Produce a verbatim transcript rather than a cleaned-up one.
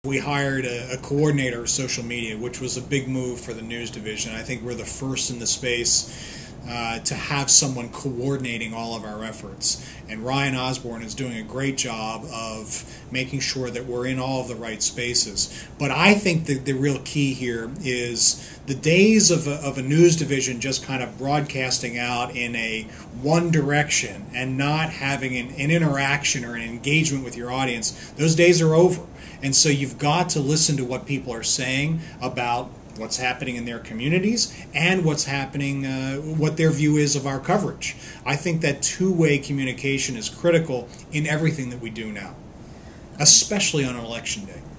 We hired a, a coordinator of social media, which was a big move for the news division. I think we're the first in the space uh, to have someone coordinating all of our efforts. And Ryan Osborne is doing a great job of making sure that we're in all of the right spaces. But I think that the real key here is the days of a, of a news division just kind of broadcasting out in a one direction and not having an, an interaction or an engagement with your audience. Those days are over. And so you've got to listen to what people are saying about what's happening in their communities and what's happening, uh, what their view is of our coverage. I think that two-way communication is critical in everything that we do now, especially on election day.